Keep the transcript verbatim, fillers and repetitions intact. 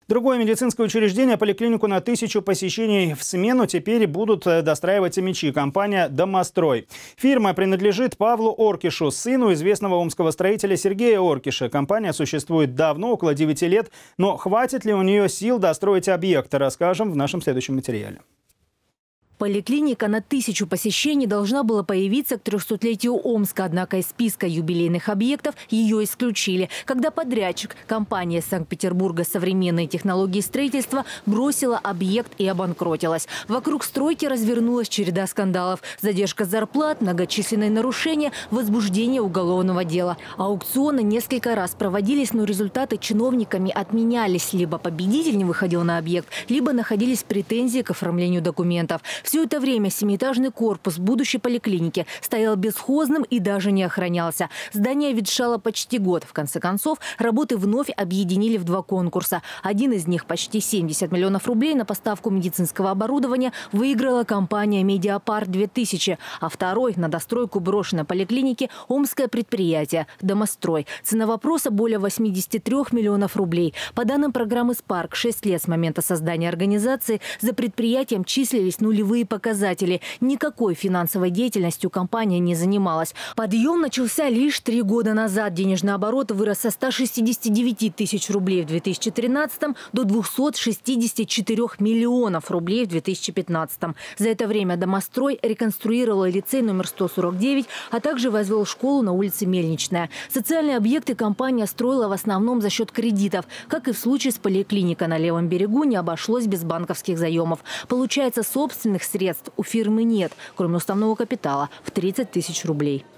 Другое медицинское учреждение, поликлинику на тысячу посещений в смену, теперь будут достраивать омичи. Компания «Домострой». Фирма принадлежит Павлу Оркишу, сыну известного омского строителя Сергея Оркиша. Компания существует давно, около девяти лет. Но хватит ли у нее сил достроить объект, расскажем в нашем следующем материале. Поликлиника на тысячу посещений должна была появиться к трехсотлетию Омска, однако из списка юбилейных объектов ее исключили, когда подрядчик, компания Санкт-Петербурга «Современные технологии строительства», бросила объект и обанкротилась. Вокруг стройки развернулась череда скандалов: задержка зарплат, многочисленные нарушения, возбуждение уголовного дела. Аукционы несколько раз проводились, но результаты чиновниками отменялись. Либо победитель не выходил на объект, либо находились претензии к оформлению документов. Все это время семиэтажный корпус будущей поликлиники стоял бесхозным и даже не охранялся. Здание ветшало почти год. В конце концов, работы вновь объединили в два конкурса. Один из них, почти семьдесят миллионов рублей на поставку медицинского оборудования, выиграла компания «Медиапарк-две тысячи», а второй – на достройку брошенной поликлиники омское предприятие «Домострой». Цена вопроса – более восьмидесяти трёх миллионов рублей. По данным программы «Спарк», шесть лет с момента создания организации за предприятием числились нулевые показатели. Никакой финансовой деятельностью компания не занималась. Подъем начался лишь три года назад. Денежный оборот вырос со ста шестидесяти девяти тысяч рублей в две тысячи тринадцатом до двухсот шестидесяти четырёх миллионов рублей в две тысячи пятнадцатом. За это время «Домострой» реконструировал лицей номер сто сорок девять, а также возвел школу на улице Мельничная. Социальные объекты компания строила в основном за счет кредитов. Как и в случае с поликлиникой на левом берегу, не обошлось без банковских заемов. Получается, собственных средств у фирмы нет, кроме уставного капитала в тридцать тысяч рублей.